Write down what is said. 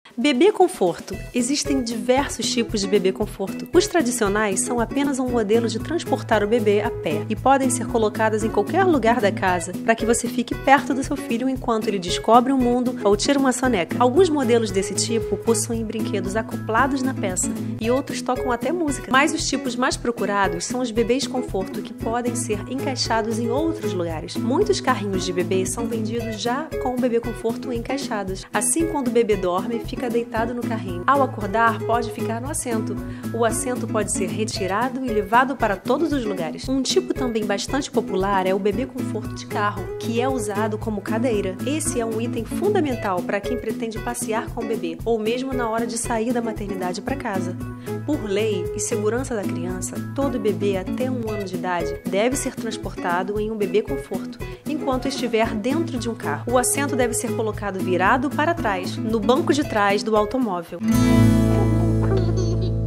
Bebê conforto. Existem diversos tipos de bebê conforto. Os tradicionais são apenas um modelo de transportar o bebê a pé e podem ser colocadas em qualquer lugar da casa para que você fique perto do seu filho enquanto ele descobre o mundo ou tira uma soneca. Alguns modelos desse tipo possuem brinquedos acoplados na peça e outros tocam até música. Mas os tipos mais procurados são os bebês conforto, que podem ser encaixados em outros lugares. Muitos carrinhos de bebê são vendidos já com o bebê conforto encaixados. Assim, quando o bebê dorme, fica deitado no carrinho. Ao acordar, pode ficar no assento. O assento pode ser retirado e levado para todos os lugares. Um tipo também bastante popular é o bebê conforto de carro, que é usado como cadeira. Esse é um item fundamental para quem pretende passear com o bebê, ou mesmo na hora de sair da maternidade para casa. Por lei e segurança da criança, todo bebê até 1 ano de idade deve ser transportado em um bebê conforto enquanto estiver dentro de um carro. O assento deve ser colocado virado para trás, no banco de trás do automóvel.